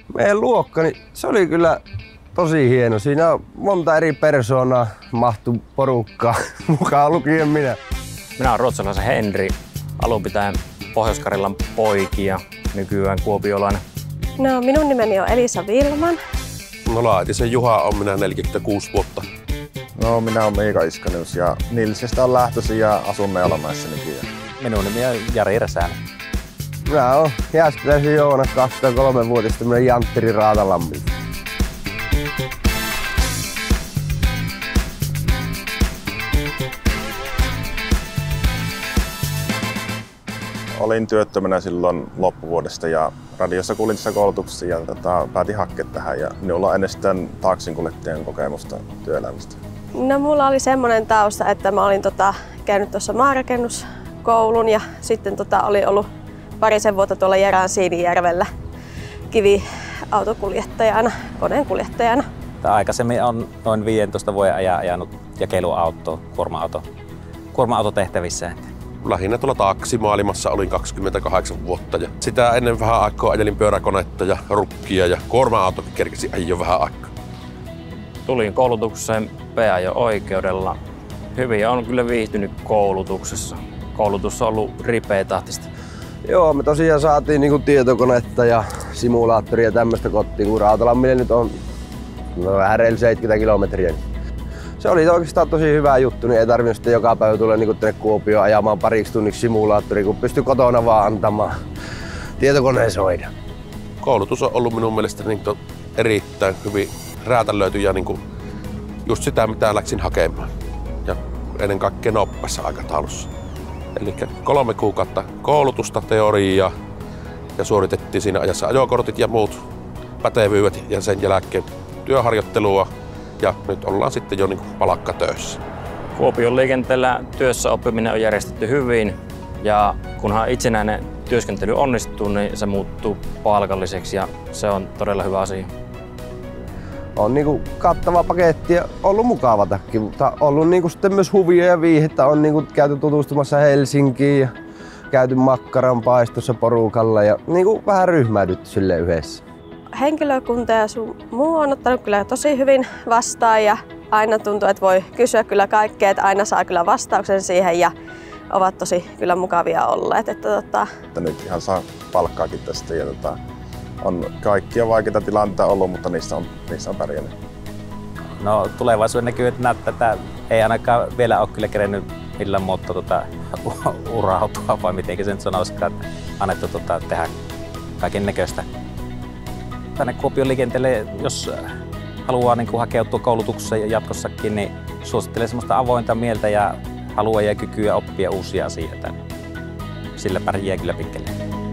Meidän luokka, niin se oli kyllä tosi hieno. Siinä on monta eri persoonaa mahtui porukkaan, mukaan lukien minä. Minä olen ruotsalaisen Henri, alun pitäen Pohjois-Karjalan poikia, nykyään kuopiolainen. No, minun nimeni on Elisa Vilman. No Laitisen Juha on minä 46 vuotta. No, minä olen Miika Iskanius ja Nilsestä on lähtöisin ja asun Neulamäessä nykyään. Minun nimi on Jari Räsänen. Minä olen Jääskeläisen Joona, 23-vuotias, tämmönen jantteri Raatalammilta. Olin työttömänä silloin loppuvuodesta ja radiossa kuulin tässä koulutuksessa ja päätin hakea tähän ja minulla on ennen sitten taksinkuljettajan kokemusta työelämästä. No, mulla oli semmoinen tausta, että mä olin käynyt tuossa maanrakennuskoulun ja sitten olin ollut parisen vuotta tuolla Jerään Siinijärvellä kiviautokuljettajana, koneenkuljettajana. Aikaisemmin on noin 15 vuoden ajan ajanut jakeluautoa, kuorma-autotehtävissä. Lähinnä tuolla taksimaailmassa olin 28 vuotta ja sitä ennen vähän aikaa ajelin pyöräkonetta ja rukkia ja kuorma-autokin kerkesi ajoi vähän aikaa. Tulin koulutukseen PA-oikeudella. Hyvin on kyllä viihtynyt koulutuksessa. Koulutus on ollut ripeätahtista. Joo, me tosiaan saatiin niinku tietokonetta ja simulaattoria ja tämmöistä kotiin, kun Rautalammille nyt on vähän reilu 70 kilometriä. Se oli oikeastaan tosi hyvä juttu, niin ei tarvinnut sitten joka päivä tulla niinku tänne Kuopioon ajamaan pariksi tunniksi simulaattori, kun pystyi kotona vaan antamaan tietokoneen soida. Koulutus on ollut minun mielestäni niin erittäin hyvin räätälöity ja niin just sitä, mitä läksin hakemaan. Ja ennen kaikkea nopeassa aikataulussa. Eli 3 kuukautta koulutusta, teoriaa ja suoritettiin siinä ajassa ajokortit ja muut pätevyydet ja sen jälkeen työharjoittelua. Ja nyt ollaan sitten jo niin palkkatöissä. Kuopion liikenteellä työssä oppiminen on järjestetty hyvin ja kunhan itsenäinen työskentely onnistuu, niin se muuttuu palkalliseksi ja se on todella hyvä asia. On niinku kattava paketti ja ollut mukavatakin, mutta ollut niinku sitten myös huvia ja viihdettä. On niinku käyty tutustumassa Helsinkiin ja käyty makkaranpaistossa porukalla ja niinku vähän ryhmäydytty silleen yhdessä. Henkilökunta ja muu on ottanut kyllä tosi hyvin vastaan ja aina tuntuu, että voi kysyä kyllä kaikkea, että aina saa kyllä vastauksen siihen ja ovat tosi kyllä mukavia olleet. Että nyt ihan saa palkkaakin tästä ja on kaikkia vaikeita tilanteita ollut, mutta niissä on pärjännyt. No, tulevaisuuden näkyy näyttää, että ei ainakaan vielä ole kyllä kerennyt millään muotoa urautua, vai miten sen sanoisikaan, että annettu tehdä kaiken näköistä. Tänne Kuopion liikenteelle, jos haluaa hakeutua koulutukseen jatkossakin, niin suosittelen semmoista avointa mieltä ja halua ja kykyä oppia uusia asioita. Sillä pärjää kyllä pitkälle.